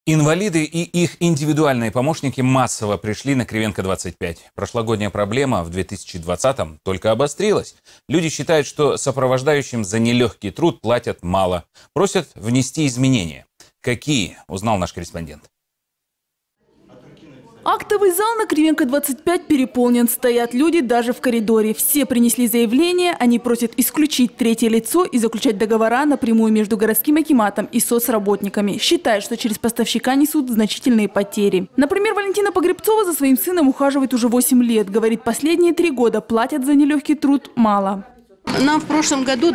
Инвалиды и их индивидуальные помощники массово пришли на Кривенко 25. Прошлогодняя проблема в 2020-м только обострилась. Люди считают, что сопровождающим за нелегкий труд платят мало. Просят внести изменения. Какие, узнал наш корреспондент. Актовый зал на Кривенко 25 переполнен. Стоят люди даже в коридоре. Все принесли заявление. Они просят исключить третье лицо и заключать договора напрямую между городским акиматом и соцработниками. Считают, что через поставщика несут значительные потери. Например, Валентина Погребцова за своим сыном ухаживает уже 8 лет. Говорит, последние 3 года платят за нелегкий труд мало. Нам в прошлом году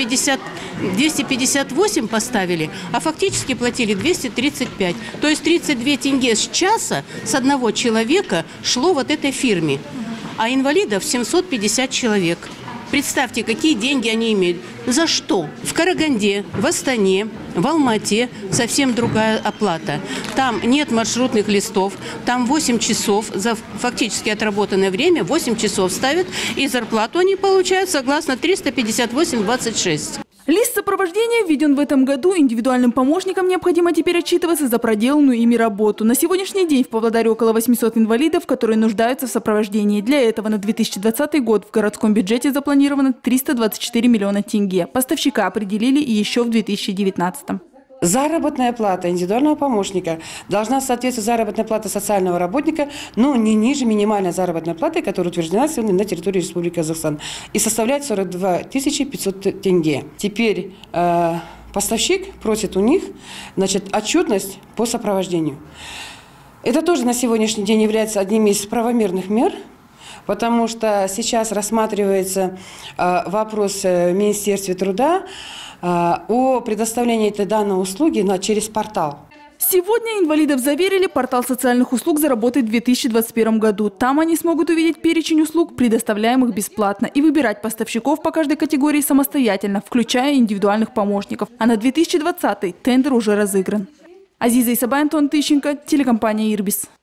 258 поставили, а фактически платили 235. То есть 32 тенге с часа с одного человека шло вот этой фирме. А инвалидов 750 человек. Представьте, какие деньги они имеют. За что? В Караганде, в Астане, в Алмате совсем другая оплата. Там нет маршрутных листов, там 8 часов, за фактически отработанное время 8 часов ставят, и зарплату они получают согласно 358,26. Лист сопровождения введен в этом году. Индивидуальным помощникам необходимо теперь отчитываться за проделанную ими работу. На сегодняшний день в Павлодаре около 800 инвалидов, которые нуждаются в сопровождении. Для этого на 2020 год в городском бюджете запланировано 324 миллиона тенге. Поставщика определили и еще в 2019. Заработная плата индивидуального помощника должна соответствовать заработной плате социального работника, но не ниже минимальной заработной платы, которая утверждена сегодня на территории Республики Казахстан, и составляет 42 500 тенге. Теперь поставщик просит у них, отчетность по сопровождению. Это тоже на сегодняшний день является одним из правомерных мер, потому что сейчас рассматривается вопрос в Министерстве труда о предоставлении этой данной услуги через портал. Сегодня инвалидов заверили, портал социальных услуг заработает в 2021 году. Там они смогут увидеть перечень услуг, предоставляемых бесплатно, и выбирать поставщиков по каждой категории самостоятельно, включая индивидуальных помощников. А на 2020 тендер уже разыгран. Азиза Исабай, Антон Тыщенко, телекомпания «Ирбис».